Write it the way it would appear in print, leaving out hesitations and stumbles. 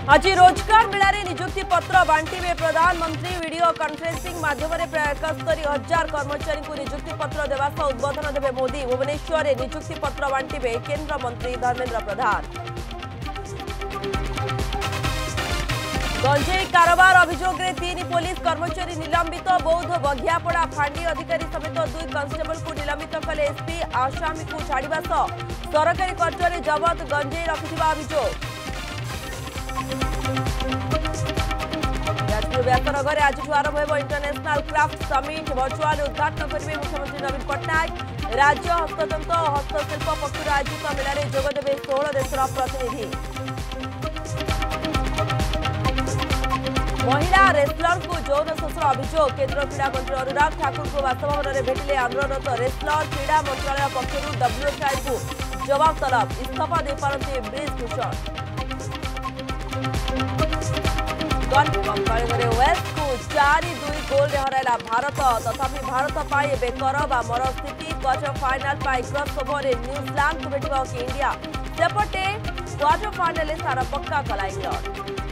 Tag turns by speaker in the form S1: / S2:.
S1: आज रोजगार मेला निजुक्ति पत्र बांटे प्रधानमंत्री वीडियो कॉन्फ्रेंसिंग माध्यम प्राय 71,000 कर्मचारी को निजुक्ति पत्र देवा सह उद्बोधन देवे मोदी। भुवनेश्वर में निजुक्ति पत्र बांटे केंद्र मंत्री धर्मेंद्र प्रधान। गंजेई कारोबार अभियोग में 3 पुलिस कर्मचारी निलंबित। बौद्ध बघियापड़ा फांडी अधिकारी समेत 2 कन्स्टेबल को निलंबित कले एसपी। आसामी को छाड़ा सह सरकारी क्वार्टर जबत गंजेई रखिथिबा अभियोग। व्यासनगर आज आरंभ हो इंटरनेशनल क्राफ्ट समिट। वर्चुआल उद्घाटन करेंगे मुख्यमंत्री नवीन पट्टनायक। राज्य हस्ततंत्र और हस्तशिल्प पक्ष आयोजित मेला में जोगदेवे 16 देशर प्रतिनिधि। महिला रेसलर को यौन शोषण अभियोग। केंद्र क्रीड़ा मंत्री अनुराग ठाकुर को बासभवन में भेटिले आंदोलनरत रेसलर। क्रीड़ा मंत्रालय पक्षर WFI को जवाब तलब। इस्तीफा दे पारती ब्रिज भूषण। वेस्ट को 4-2 गोल हराइला भारत। तथापि भारत पाई बेकर बा मर स्थिति। क्वार्टर फाइनाल पाई क्रॉस ओवर न्यूजीलैंड को भेट इंडिया। सेपटे क्वार्टर फाइनाल सारा पक्का कला इंग्लैंड।